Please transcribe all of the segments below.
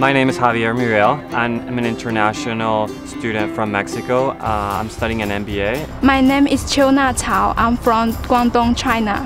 My name is Javier Muriel, and I'm an international student from Mexico. I'm studying an MBA. My name is Qiuna Cao. I'm from Guangdong, China.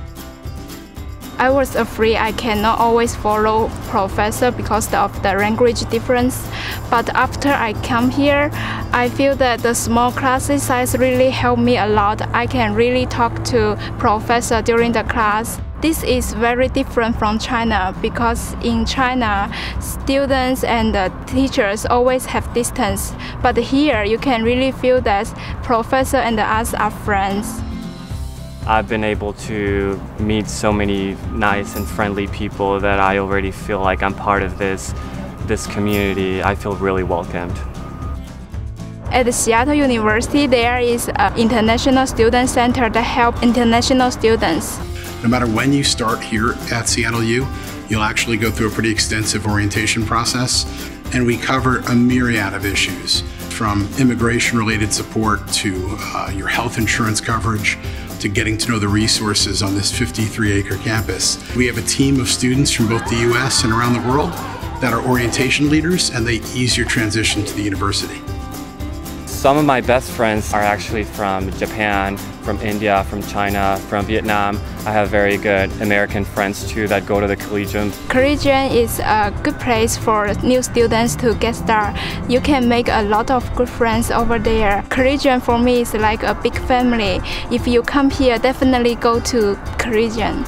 I was afraid I cannot always follow professor because of the language difference. But after I come here, I feel that the small class size really helped me a lot. I can really talk to professor during the class. This is very different from China because in China, students and the teachers always have distance. But here, you can really feel that professor and us are friends. I've been able to meet so many nice and friendly people that I already feel like I'm part of this community. I feel really welcomed. At Seattle University, there is an international student center that helps international students. No matter when you start here at Seattle U, you'll actually go through a pretty extensive orientation process, and we cover a myriad of issues, from immigration-related support to your health insurance coverage, to getting to know the resources on this 53-acre campus. We have a team of students from both the US and around the world that are orientation leaders, and they ease your transition to the university. Some of my best friends are actually from Japan, from India, from China, from Vietnam. I have very good American friends too that go to the Collegium. Collegium is a good place for new students to get started. You can make a lot of good friends over there. Collegium for me is like a big family. If you come here, definitely go to Collegium.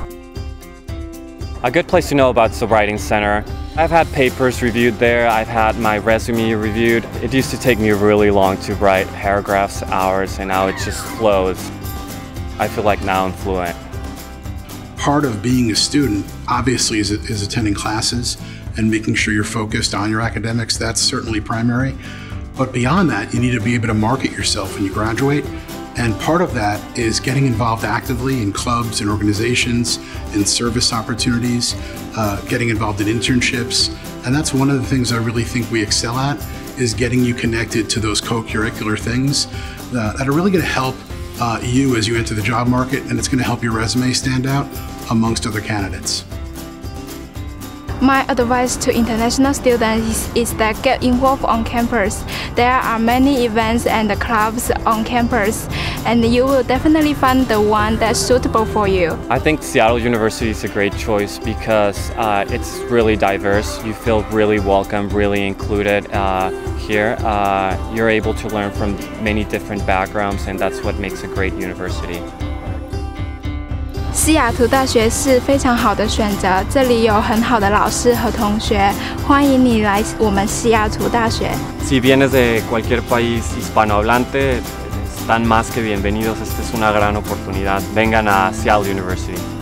A good place to know about is the Writing Center. I've had papers reviewed there, I've had my resume reviewed. It used to take me really long to write paragraphs, hours, and now it just flows. I feel like now I'm fluent. Part of being a student, obviously, is attending classes and making sure you're focused on your academics. That's certainly primary. But beyond that, you need to be able to market yourself when you graduate. And part of that is getting involved actively in clubs and organizations, in service opportunities, getting involved in internships. And that's one of the things I really think we excel at, is getting you connected to those co-curricular things that are really going to help you as you enter the job market, and it's going to help your resume stand out amongst other candidates. My advice to international students is that get involved on campus. There are many events and clubs on campus, and you will definitely find the one that's suitable for you. I think Seattle University is a great choice because it's really diverse. You feel really welcome, really included here. You're able to learn from many different backgrounds, and that's what makes a great university. 西雅图大学是非常好的选择，这里有很好的老师和同学，欢迎你来我们西雅图大学。 Si vienes de cualquier país hispanohablante, están más que bienvenidos. Esta es una gran oportunidad. Vengan a Seattle University.